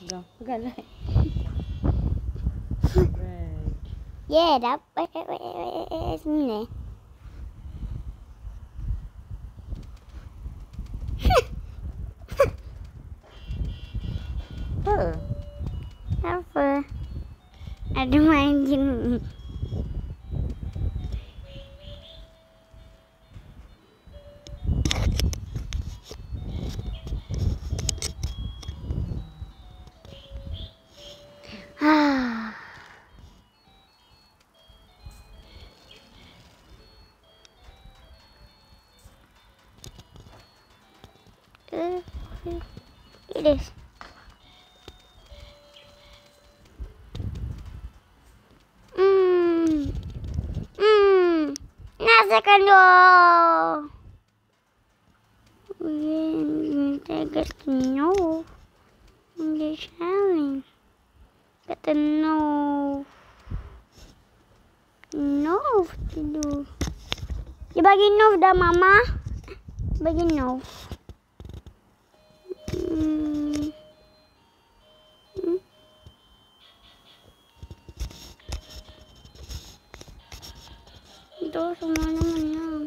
Pegang. Pegang lah. Right. Yeah, dapat. Sini. Apa? Apa? Ada main gini. It is. Nasakan lo. Take it no. Enggak challenge. Kata no. No tidur. Dia bagi no dah mama. Bagi no. Itu semuanya menang.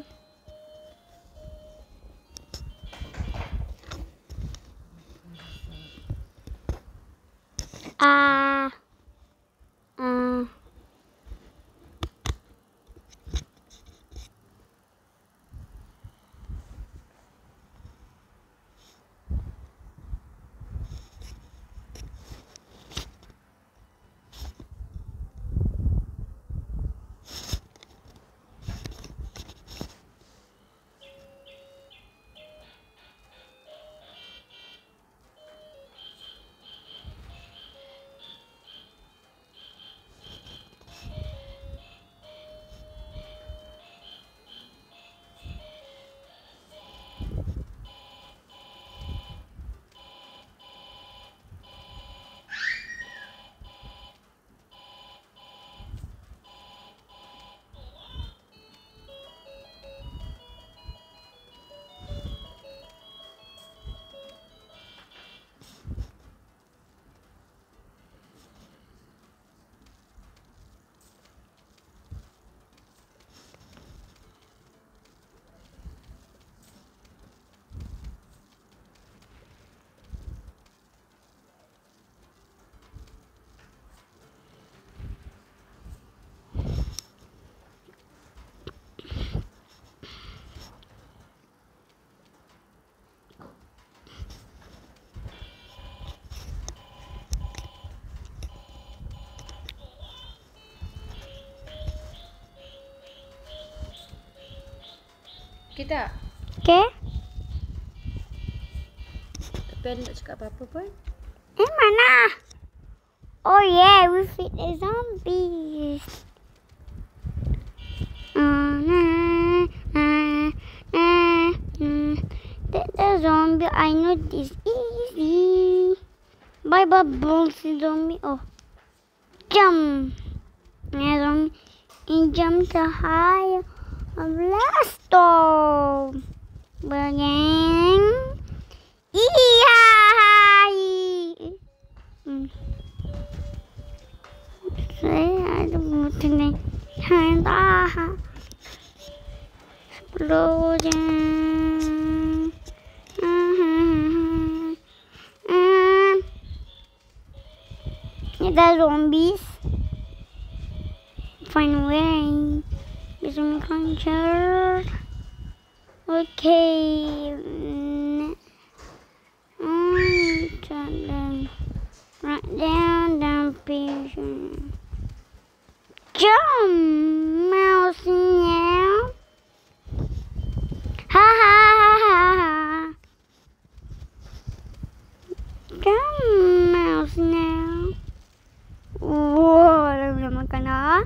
Kita. Okay. Tapi ada nak cakap apa-apa pun. Mana? Oh yeah, we feed the zombies. The zombie, I know this easy. Bye bye, bouncy zombie. Oh, jump. Yeah, zombie. And jump to high. Blast off. Begin. Iya. Saya ada butuh ni. Hendak. Exploding. Ada zombies. Find way. Bisa menconquer. Okay. Right down patient. Jump, mouse now. Ha ha ha ha ha. Jump, mouse now. Wow, dah boleh makan dah.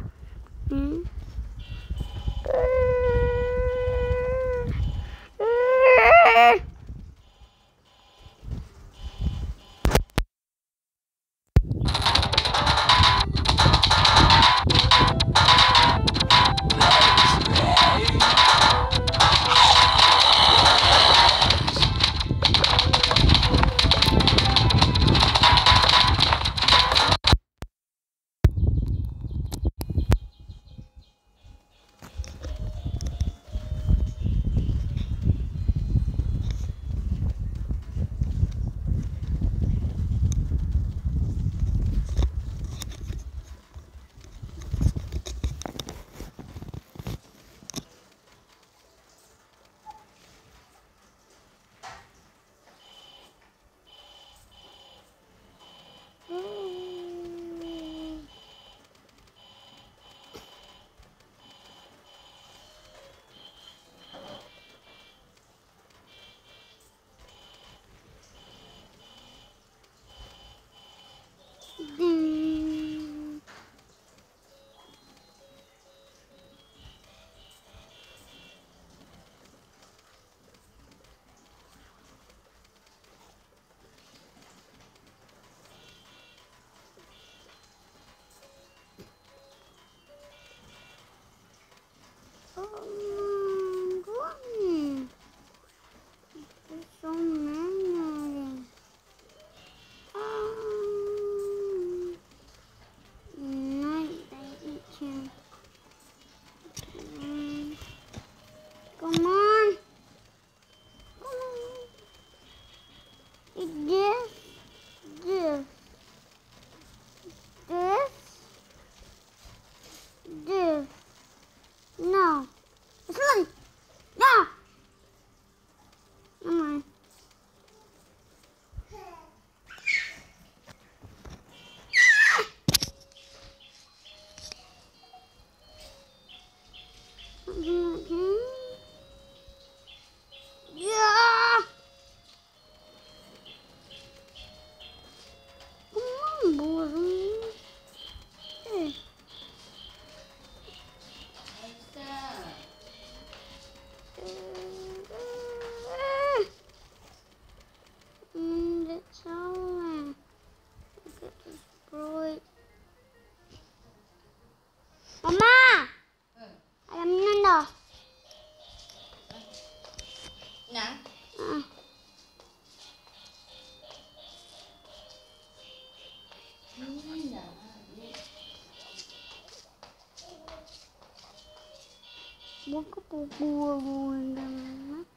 Buka buku.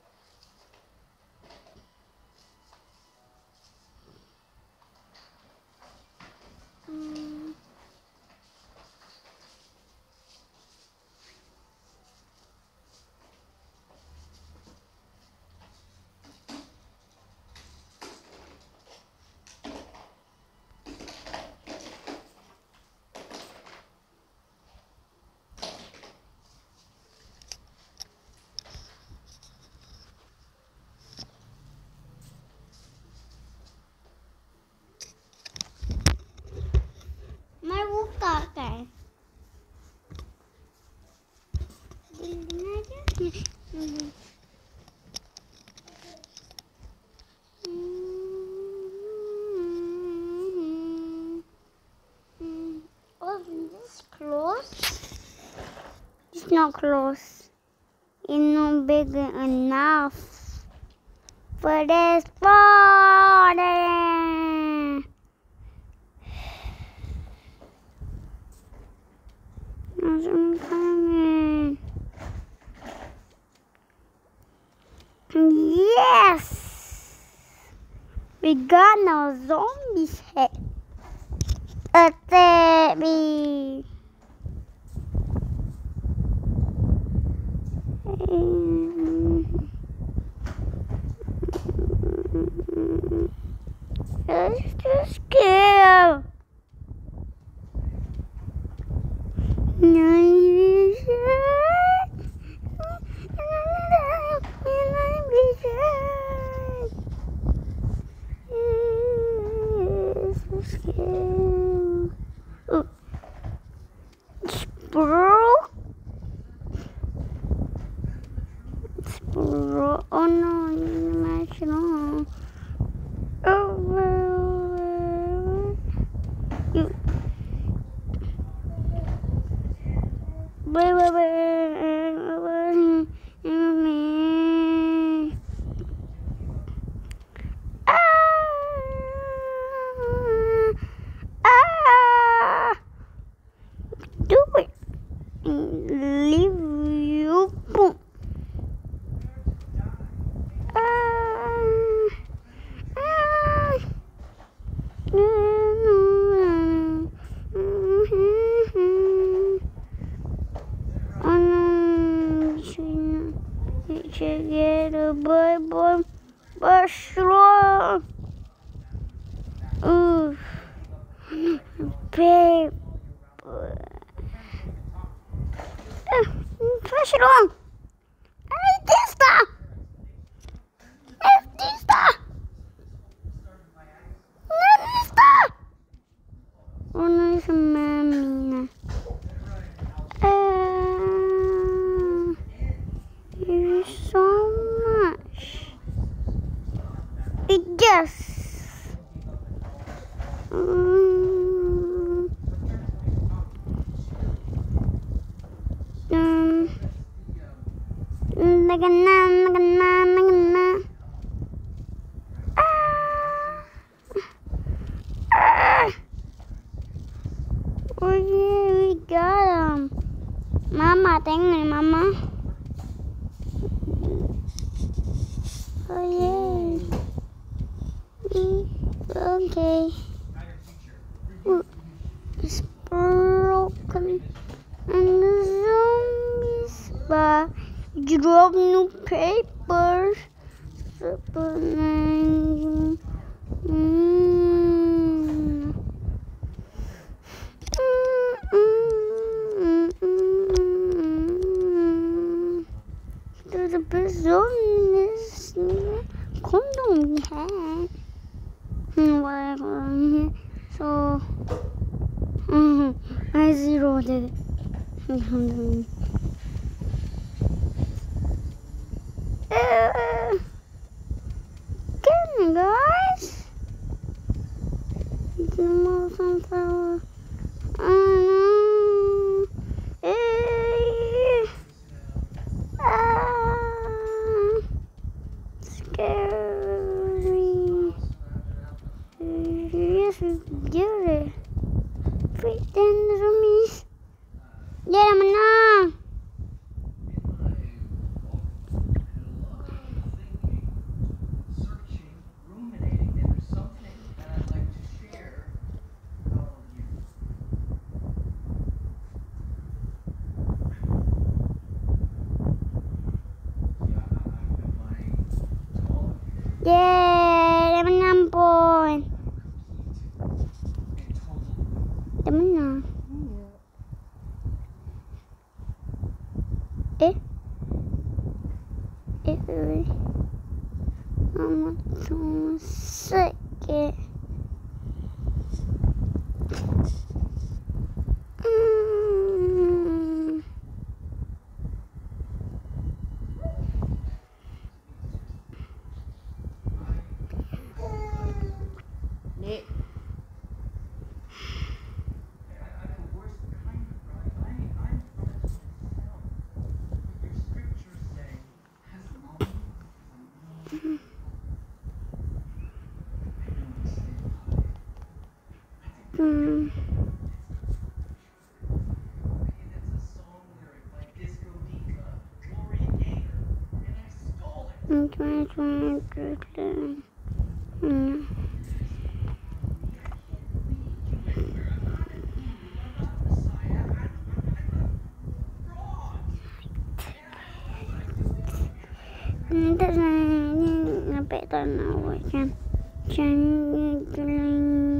Mai buka kan? Oh, this close? It's not close. It's not big enough for this body. I'm coming. Yes! We got no zombies head. Attack me. Let's just kill. Oh no, international. Do it. Leave you. Boom. Together, boy, but slow. Ooh, babe. Push it on. I need this stuff. Oh no, it's a mammy. You're so much. Yes. Oh yeah, we got him. Mama, thank me, Mama. Oh yeah. Okay. It's broken and the zombies, but drop new papers. There's a bit zombies. Condom we had. Whatever. So, I zeroed it. Get me, guys. The most sunflower. Scary. Yes, we did it. Pretend zombies. Get them now. sikit. Dek. Tak sampai tak nak buat macam ni.